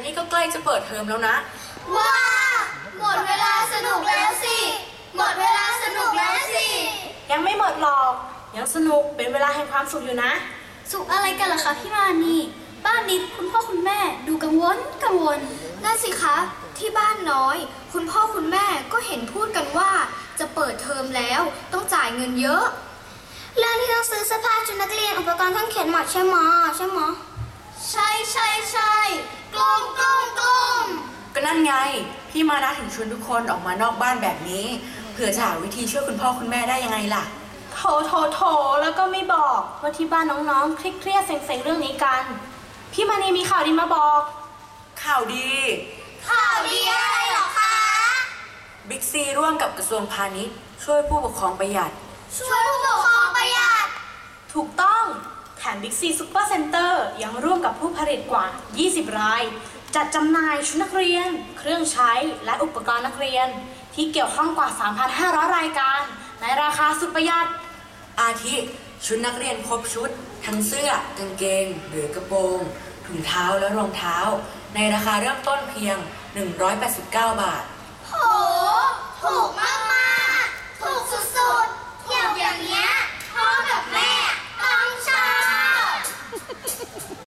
นี่ก็ใกล้จะเปิดเทอมแล้วนะว้าหมดเวลาสนุกแล้วสิหมดเวลาสนุกแล้วสิยังไม่หมดหรอกยังสนุกเป็นเวลาแห่งความสุขอยู่นะสุขอะไรกันล่ะคะพี่มานีบ้านนี้คุณพ่อคุณแม่ดูกังวลนั่นสิคะที่บ้านน้อยคุณพ่อคุณแม่ก็เห็นพูดกันว่าจะเปิดเทอมแล้วต้องจ่ายเงินเยอะเรื่องที่ต้องซื้อเสื้อผ้าชุดนักเรียนอุปกรณ์เครื่องเขียนหมดใช่ไหมใช่กลมก็นั่นไงพี่มานะถึงชวนทุกคนออกมานอกบ้านแบบนี้เผื่อจะหาวิธีช่วยคุณพ่อคุณแม่ได้ยังไงล่ะโถแล้วก็ไม่บอกว่าที่บ้านน้องๆเครียดเซ็งๆเรื่องนี้กันพี่มานีมีข่าวดีมาบอกข่าวดีอะไรหรอคะบิ๊กซีร่วมกับกระทรวงพาณิชย์ช่วยผู้ปกครองประหยัดถูกต้องแถม Big C Super Center ยังร่วมกับผู้ผลิตกว่า 20 ราย จัดจำหน่ายชุดนักเรียน เครื่องใช้และอุปกรณ์นักเรียน ที่เกี่ยวข้องกว่า 3,500 รายการ ในราคาสุดประหยัดอาทิชุดนักเรียนครบชุด ทั้งเสื้อกางเกงหรือกระโปรงถุงเท้าและรองเท้า ในราคาเริ่มต้นเพียง 189 บาทโหถูกมา